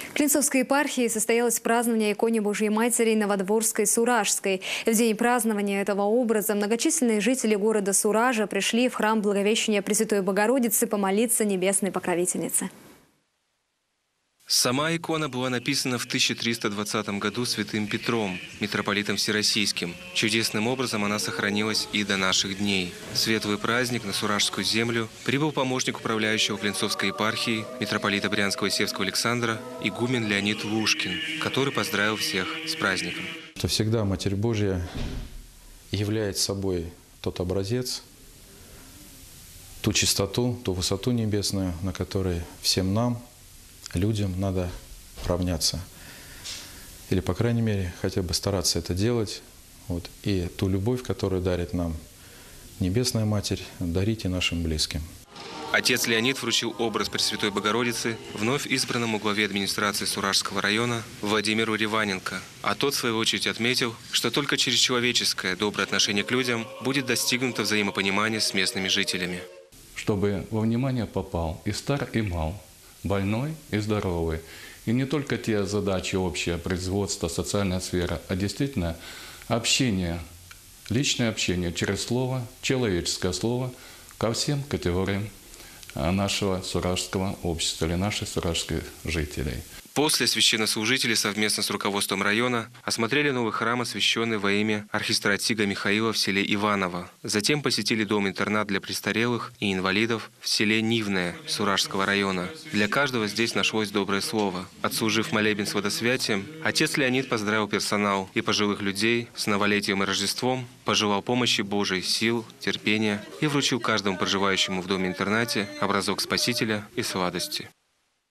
В Клинцовской епархии состоялось празднование иконе Божьей Матери Новодворской Суражской. В день празднования этого образа многочисленные жители города Суража пришли в храм Благовещения Пресвятой Богородицы помолиться небесной покровительнице. Сама икона была написана в 1320 году святым Петром, митрополитом Всероссийским. Чудесным образом она сохранилась и до наших дней. В светлый праздник на Суражскую землю прибыл помощник управляющего Клинцовской епархии, митрополита Брянского и Севского Александра, игумен Леонид Лушкин, который поздравил всех с праздником. Что всегда Матерь Божья являет собой тот образец, ту чистоту, ту высоту небесную, на которой всем нам, людям, надо равняться. Или, по крайней мере, хотя бы стараться это делать. И ту любовь, которую дарит нам Небесная Матерь, дарите нашим близким. Отец Леонид вручил образ Пресвятой Богородицы вновь избранному главе администрации Суражского района Владимиру Реваненко. А тот, в свою очередь, отметил, что только через человеческое доброе отношение к людям будет достигнуто взаимопонимание с местными жителями. Чтобы во внимание попал и стар, и мал, больной и здоровый. И не только те задачи общие, производство, социальная сфера, а действительно общение, личное общение через слово, человеческое слово ко всем категориям нашего суражского общества или наших суражских жителей. После священнослужители совместно с руководством района осмотрели новый храм, освященный во имя архистратига Михаила в селе Иваново. Затем посетили дом-интернат для престарелых и инвалидов в селе Нивное Суражского района. Для каждого здесь нашлось доброе слово. Отслужив молебен с водосвятием, отец Леонид поздравил персонал и пожилых людей с новолетием и Рождеством, пожелал помощи Божией, сил, терпения и вручил каждому проживающему в доме-интернате образок Спасителя и сладости.